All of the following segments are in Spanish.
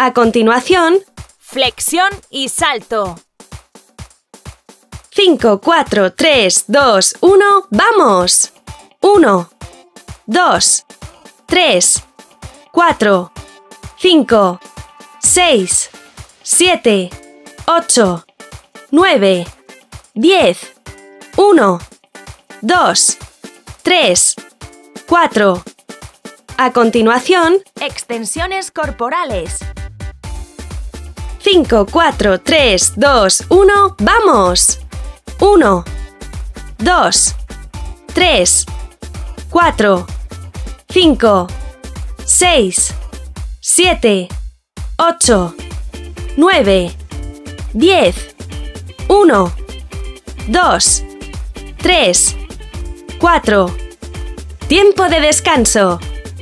A continuación, flexión y salto. 5, 4, 3, 2, 1, ¡vamos! 1, 2, 3, 4, 5, 6, 7, 8, 9, 10, 1, 2, 3, 4. A continuación, extensiones corporales. 5, 4, 3, 2, 1, ¡vamos! 1, 2, 3, 4, 5, 6, 7, 8, 9, 10, 1, 2, 3, 4. Tiempo de descanso.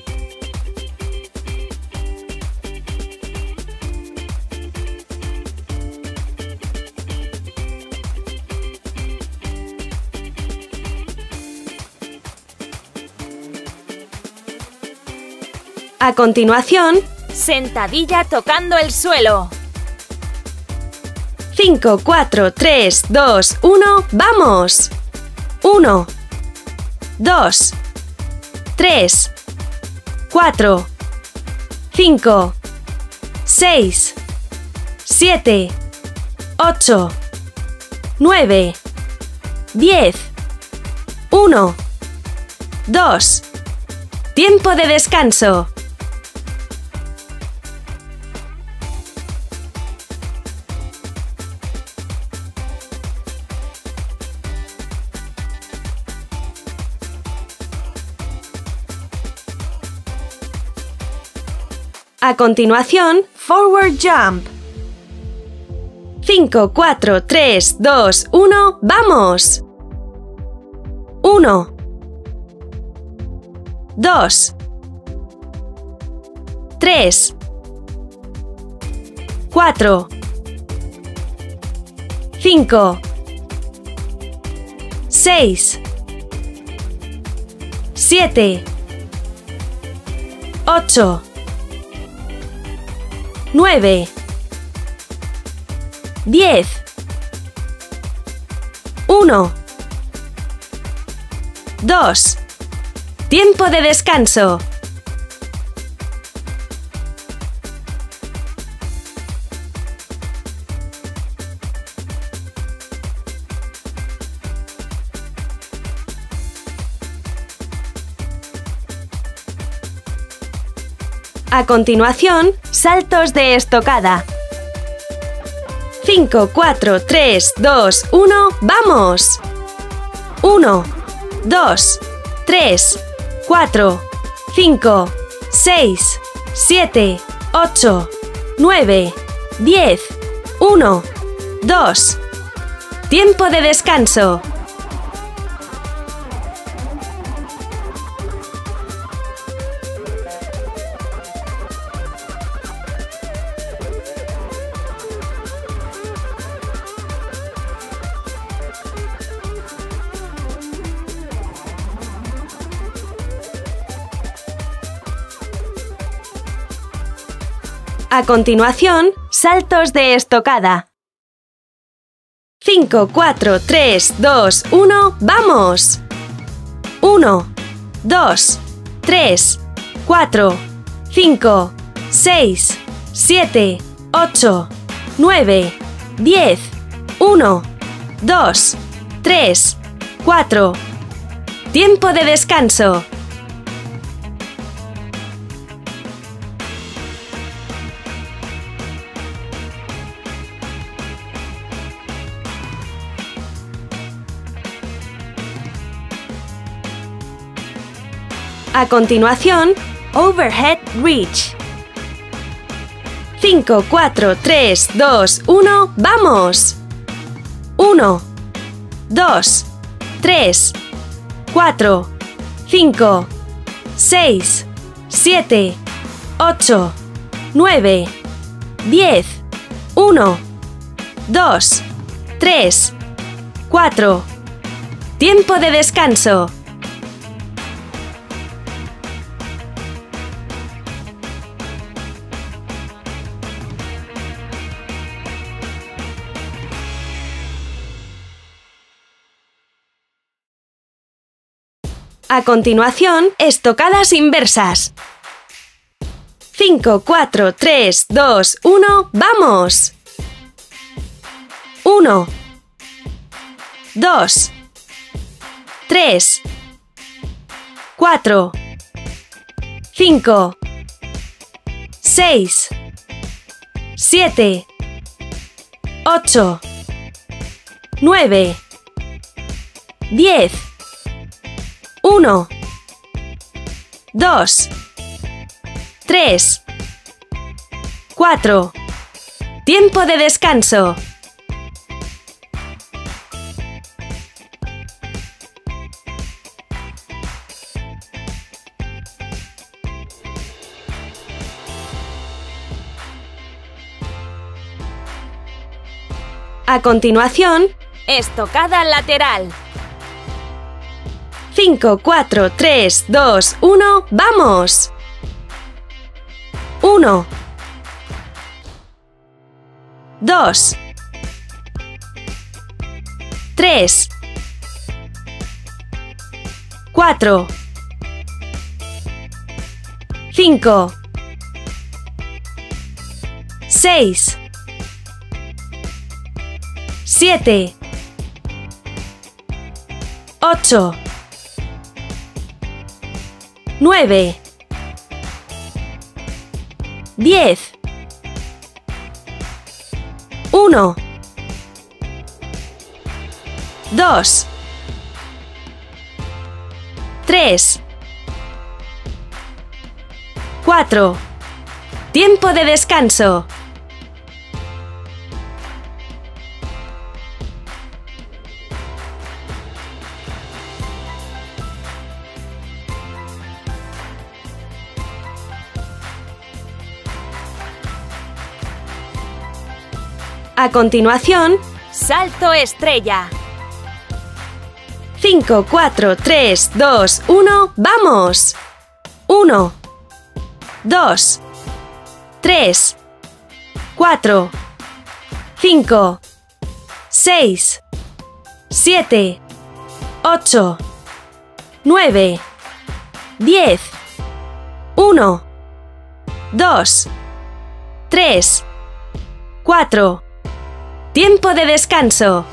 A continuación, sentadilla tocando el suelo. 5, 4, 3, 2, 1, ¡vamos! 1, 2, 3, 4, 5, 6, 7, 8, 9, 10, 1, 2. Tiempo de descanso. A continuación, forward jump. 5, 4, 3, 2, 1, ¡vamos! 1, 2, 3, 4, 5, 6, 7, 8, 9, 10, 1, 2. Tiempo de descanso. A continuación, saltos de estocada. 5, 4, 3, 2, 1, ¡vamos! 1, 2, 3, 4, 5, 6, 7, 8, 9, 10, 1, 2. Tiempo de descanso. A continuación, saltos de estocada. 5, 4, 3, 2, 1, ¡vamos! 1, 2, 3, 4, 5, 6, 7, 8, 9, 10, 1, 2, 3, 4. Tiempo de descanso. A continuación, overhead reach. 5, 4, 3, 2, 1, ¡vamos! 1, 2, 3, 4, 5, 6, 7, 8, 9, 10, 1, 2, 3, 4. Tiempo de descanso. A continuación, estocadas inversas. 5, 4, 3, 2, 1, ¡vamos! 1, 2, 3, 4, 5, 6, 7, 8, 9, 10, 1, 2, 3, 4. Tiempo de descanso. A continuación, estocada lateral. 5, 4, 3, 2, 1, ¡vamos! 1, 2, 3, 4, 5, 6, 7, 8, 9, 10, 1, 2, 3, 4. Tiempo de descanso. A continuación, salto estrella. 5, 4, 3, 2, 1, ¡vamos! 1, 2, 3, 4, 5, 6, 7, 8, 9, 10, 1, 2, 3, 4. Tiempo de descanso.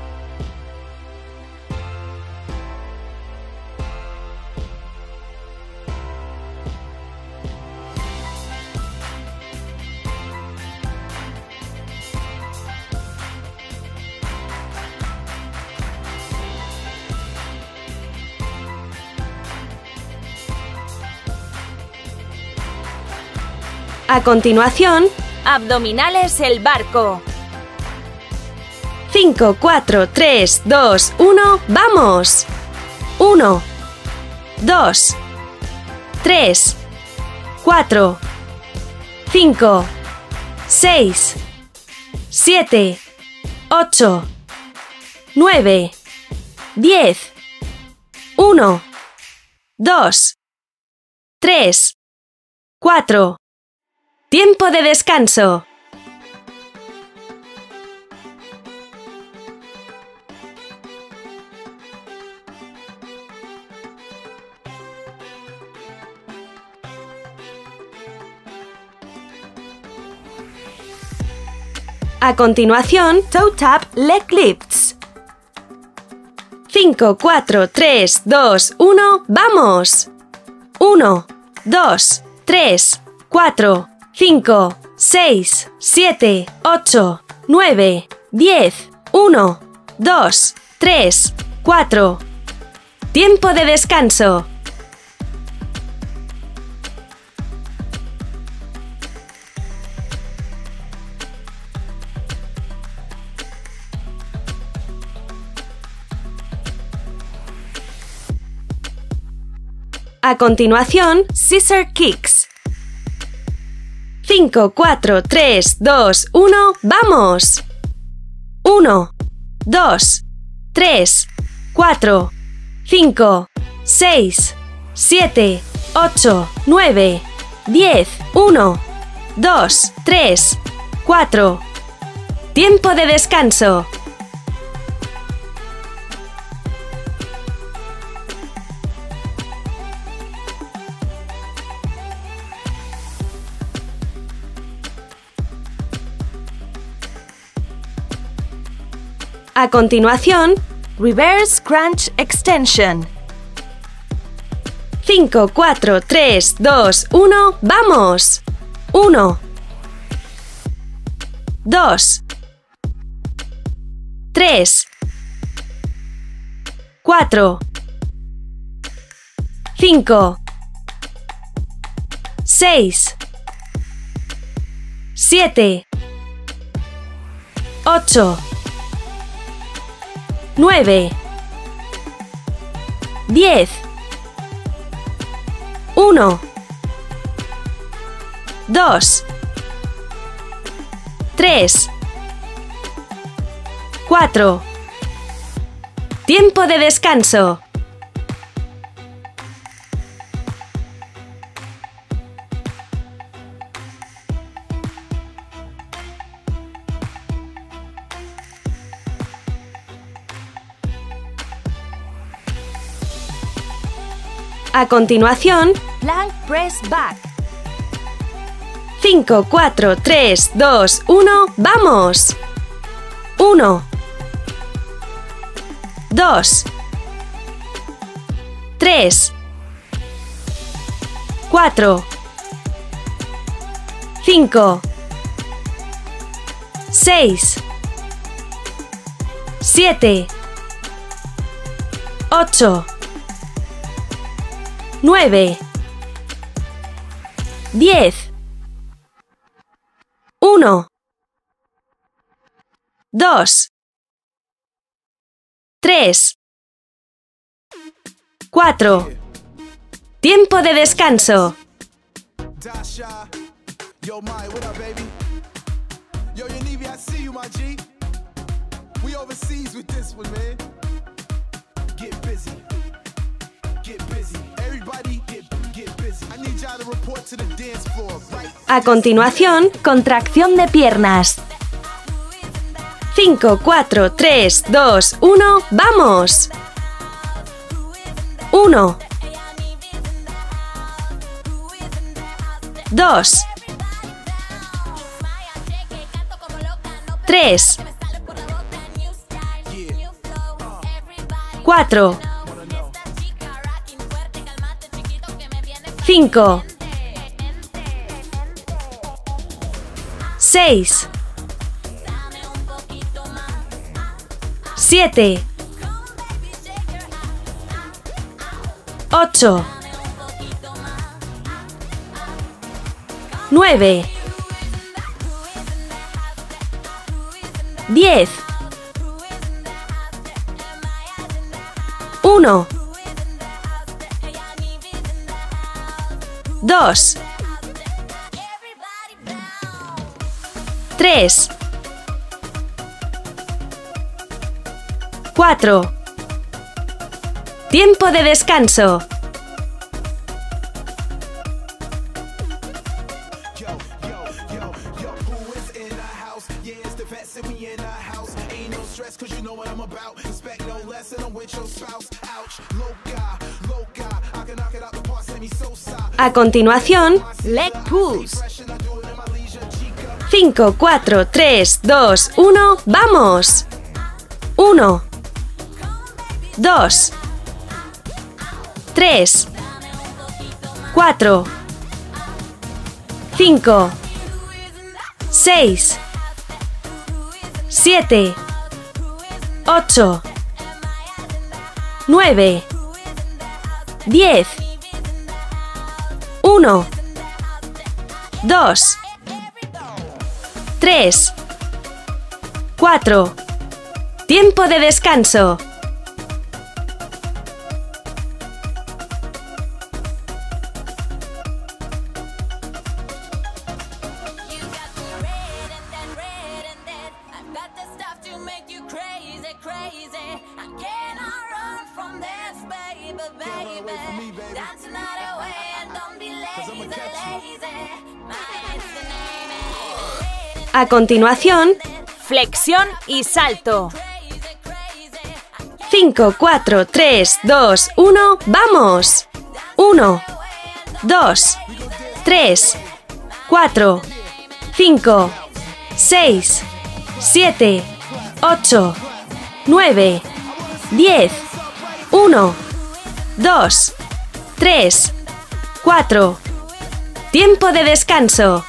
A continuación, abdominales el barco. 5, 4, 3, 2, 1, ¡vamos! 1, 2, 3, 4, 5, 6, 7, 8, 9, 10, 1, 2, 3, 4. Tiempo de descanso. A continuación, toe tap leg lifts. 5, 4, 3, 2, 1, ¡vamos! 1, 2, 3, 4, 5, 6, 7, 8, 9, 10, 1, 2, 3, 4. Tiempo de descanso. A continuación, scissor kicks. 5, 4, 3, 2, 1, ¡vamos! 1, 2, 3, 4, 5, 6, 7, 8, 9, 10, 1, 2, 3, 4. Tiempo de descanso. A continuación, Reverse Crunch Extension. 5, 4, 3, 2, 1, ¡vamos! 1, 2, 3, 4, 5, 6, 7, 8, 9, 10, 1, 2, 3, 4. Tiempo de descanso. A continuación, Plank Press Back. 5, 4, 3, 2, 1, ¡vamos! 1, 2, 3, 4, 5, 6, 7, 8, 9, 10, 1, 2, 3, 4. Tiempo de descanso. A continuación, contracción de piernas. 5, 4, 3, 2, 1, ¡vamos! 1, 2, 3, 4, 5, 6, 7, 8, 9, 10, 1, 2, 3, 4. Tiempo de descanso. A continuación, Leg Pulls. 5, 4, 3, 2, 1, ¡vamos! 1, 2, 3, 4, 5, 6, 7, 8, 9, 10, 1, 2, 3, 4. Tiempo de descanso. A continuación, Flexión y salto. 5, 4, 3, 2, 1, ¡vamos! 1, 2, 3, 4, 5, 6, 7, 8, 9, 10, 1, 2, 3, 4. Tiempo de descanso.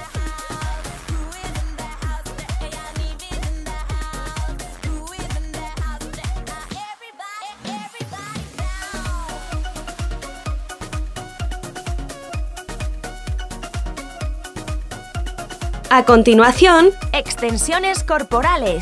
A continuación, extensiones corporales.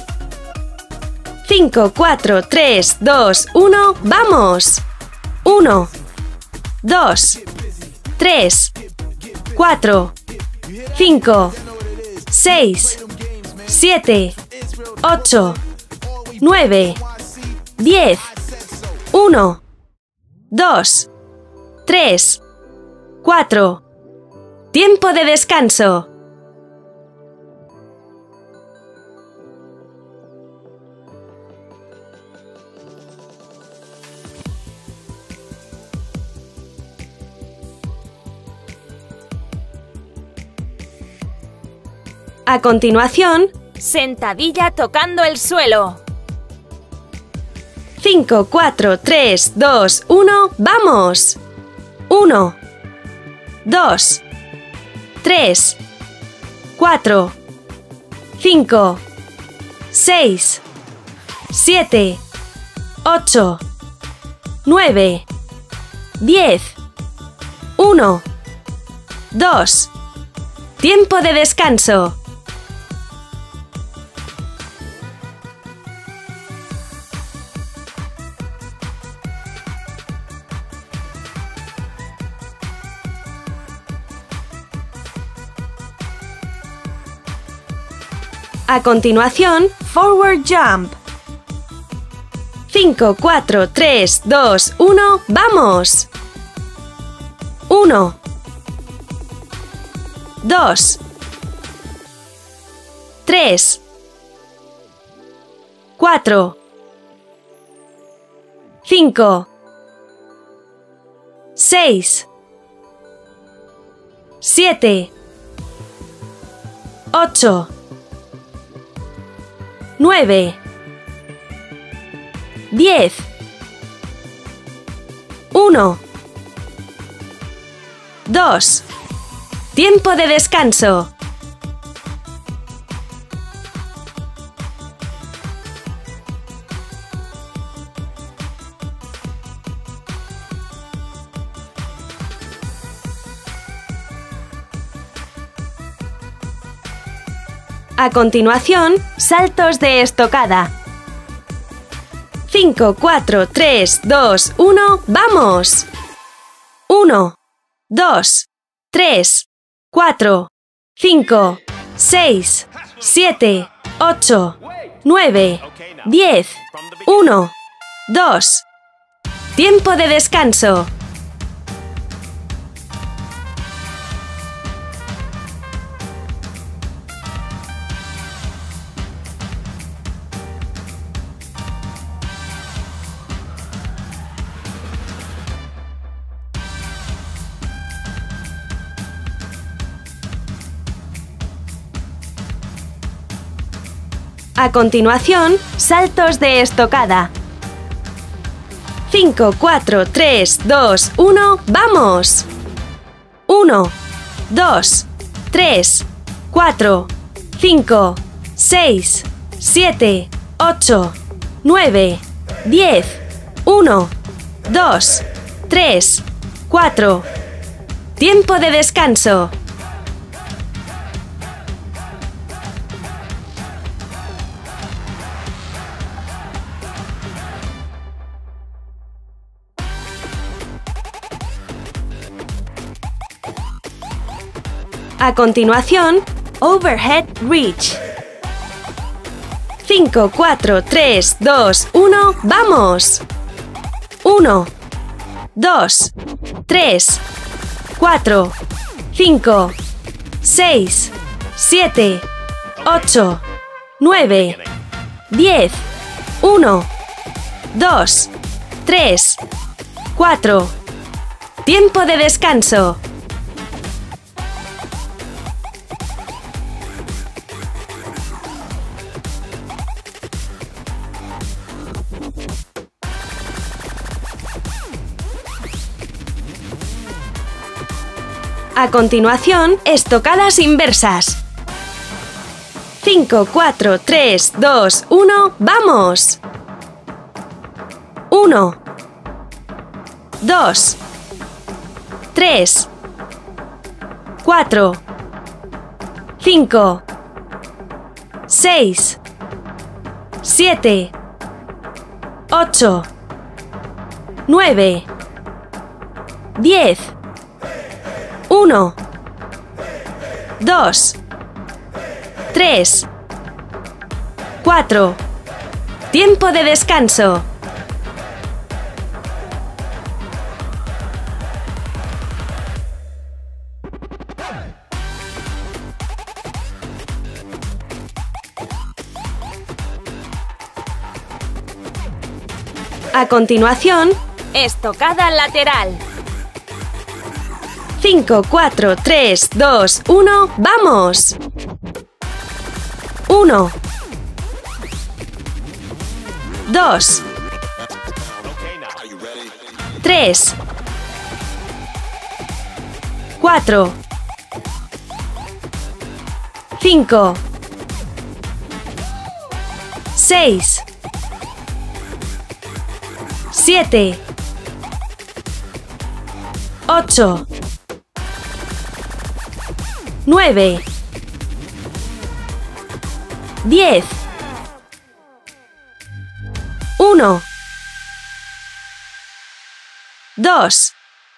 5, 4, 3, 2, 1, ¡vamos! 1, 2, 3, 4, 5, 6, 7, 8, 9, 10, 1, 2, 3, 4. Tiempo de descanso. A continuación, sentadilla tocando el suelo. 5, 4, 3, 2, 1, ¡vamos! 1, 2, 3, 4, 5, 6, 7, 8, 9, 10, 1, 2. Tiempo de descanso. A continuación, forward jump. 5, 4, 3, 2, 1, ¡vamos! 1, 2, 3, 4, 5, 6, 7, 8, 9, 10, 1, 2. Tiempo de descanso. A continuación, saltos de estocada. 5, 4, 3, 2, 1, ¡vamos! 1, 2, 3, 4, 5, 6, 7, 8, 9, 10, 1, 2. Tiempo de descanso. A continuación, saltos de estocada. 5, 4, 3, 2, 1, ¡vamos! 1, 2, 3, 4, 5, 6, 7, 8, 9, 10, 1, 2, 3, 4. Tiempo de descanso. A continuación, overhead reach. 5, 4, 3, 2, 1, ¡vamos! 1, 2, 3, 4, 5, 6, 7, 8, 9, 10, 1, 2, 3, 4. Tiempo de descanso. A continuación, estocadas inversas. 5, 4, 3, 2, 1, ¡vamos! 1, 2, 3, 4, 5, 6, 7, 8, 9, 10, 1, 2, 3, 4. Tiempo de descanso. A continuación, Estocada lateral. 5, 4, 3, 2, 1, ¡vamos! 1, 2, 3, 4, 5, 6, 7, 8, 9, 10, 1, 2,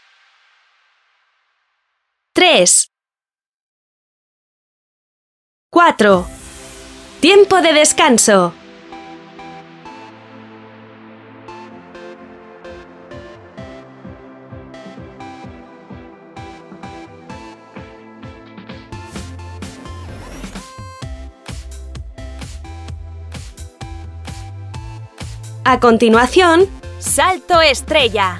3, 4. Tiempo de descanso. A continuación, Salto estrella.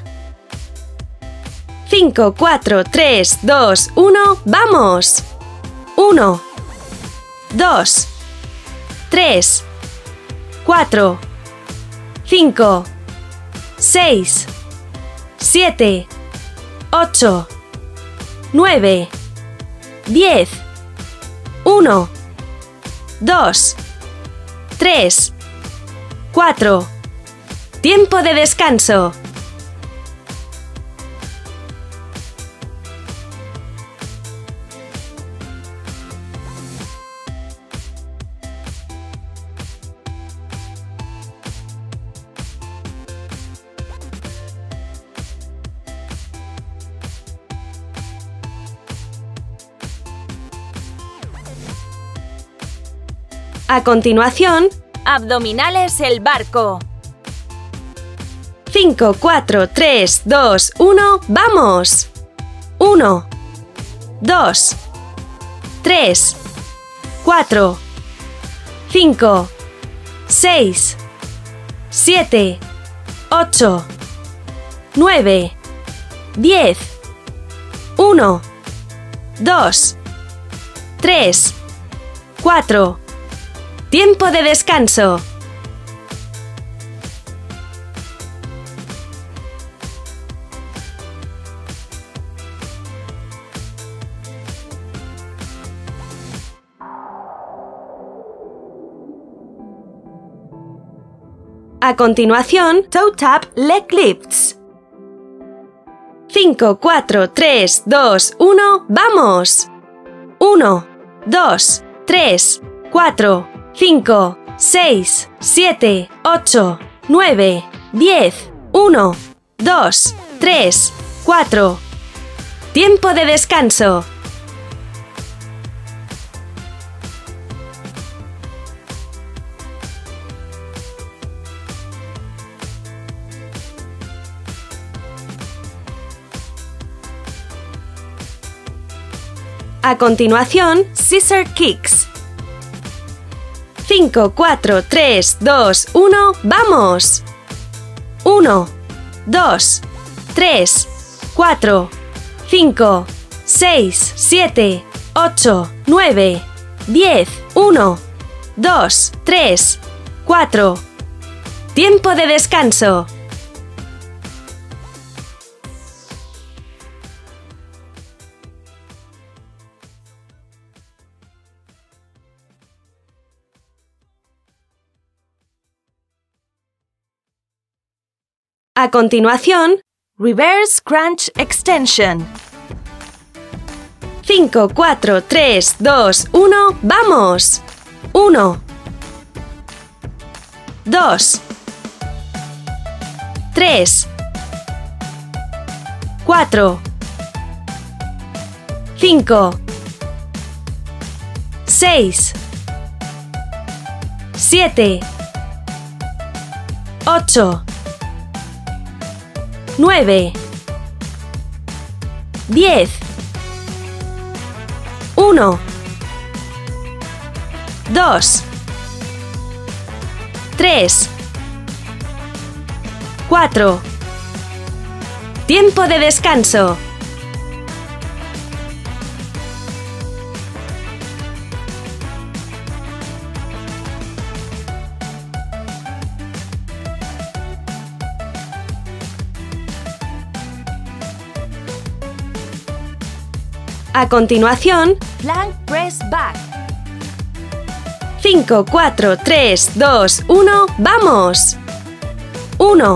5, 4, 3, 2, 1, ¡vamos! 1, 2, 3, 4, 5, 6, 7, 8, 9, 10, 1, 2, 3, 4. Tiempo de descanso. A continuación, Abdominales el barco. 5, 4, 3, 2, 1, ¡vamos! 1, 2, 3, 4, 5, 6, 7, 8, 9, 10, 1, 2, 3, 4. Tiempo de descanso. A continuación, toe tap leg lifts. 5, 4, 3, 2, 1, ¡vamos! 1, 2, 3, 4, 5, 6, 7, 8, 9, 10, 1, 2, 3, 4. Tiempo de descanso. A continuación, scissor kicks. 5, 4, 3, 2, 1, ¡vamos! 1, 2, 3, 4, 5, 6, 7, 8, 9, 10, 1, 2, 3, 4. Tiempo de descanso. A continuación, Reverse Crunch Extension. 5, 4, 3, 2, 1, ¡vamos! 1, 2, 3, 4, 5, 6, 7, 8, 9, 10, 1, 2, 3, 4. Tiempo de descanso. A continuación, Plank Press Back. 5, 4, 3, 2, 1, ¡vamos! 1,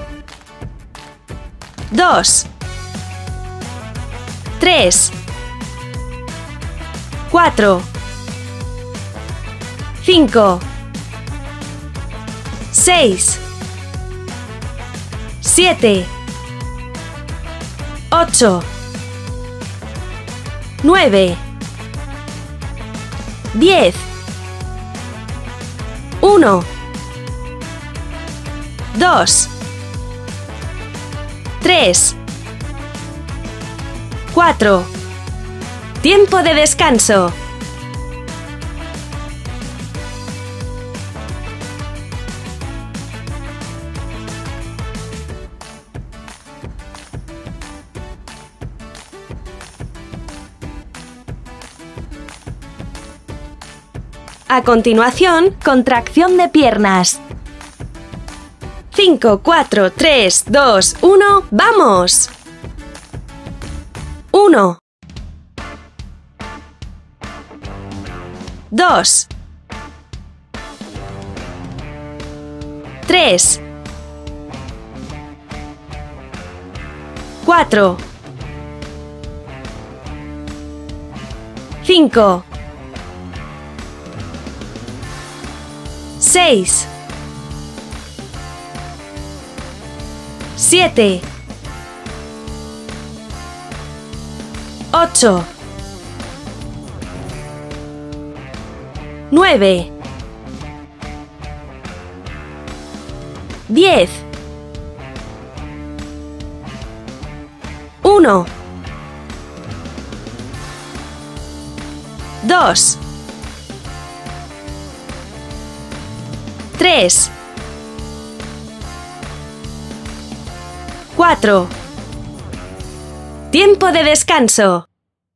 2, 3, 4, 5, 6, 7, 8, 9, 10, 1, 2, 3, 4. Tiempo de descanso. A continuación, contracción de piernas. 5, 4, 3, 2, 1, ¡vamos! 1, 2, 3, 4, 5, 6, 7, 8, 9, 10, 1, 2, 3, 4. Tiempo de descanso.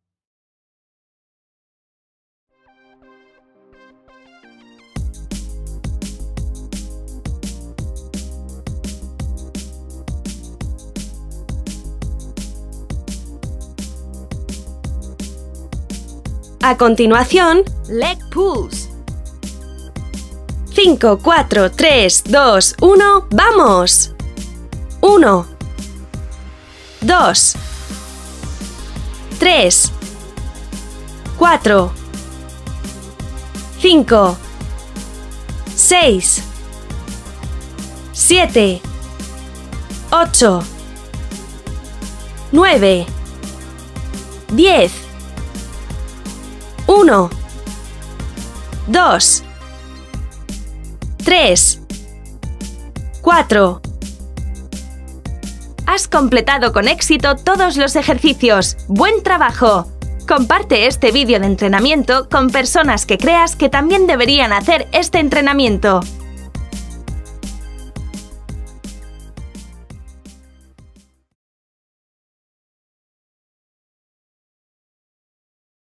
A continuación, Leg Pulls. 5, 4, 3, 2, 1, ¡vamos! 1, 2, 3, 4, 5, 6, 7, 8, 9, 10, 1, 2, 3, 4. Has completado con éxito todos los ejercicios. ¡Buen trabajo! Comparte este vídeo de entrenamiento con personas que creas que también deberían hacer este entrenamiento.